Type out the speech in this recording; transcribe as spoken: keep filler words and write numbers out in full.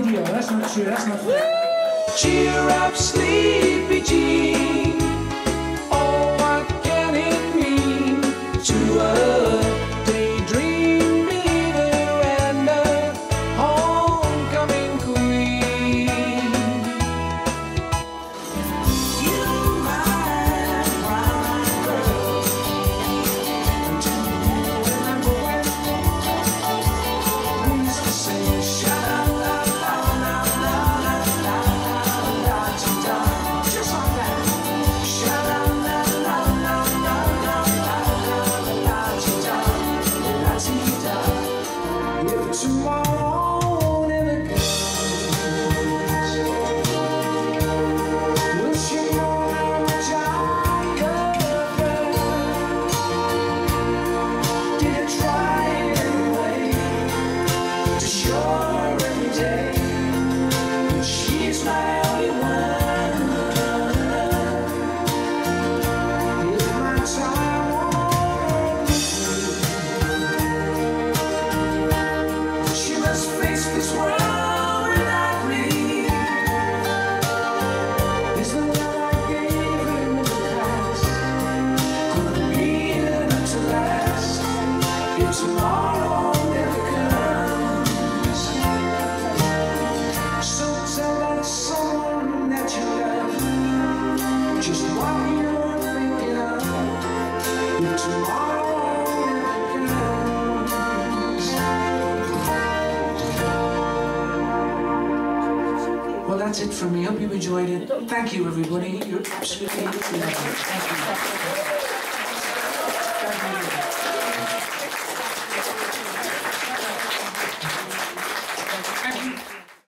radio. That's not true. That's not fair. Cheer up, sleepy Jean. Oh, what can it mean to a daydream believer and a homecoming queen? You, my brown girl, remember when we used to say, tomorrow never comes. Will she know how much I love her? Did I try anyway to show her every day that she's my only one? If my time won't face this world without me. Is the love I gave her in the past gonna be enough to last if tomorrow never comes? So tell that someone that you love just what you're thinking of if tomorrow never comes. Well, that's it from me. Hope you enjoyed it. Thank you, everybody. You're absolutely lovely. Thank you.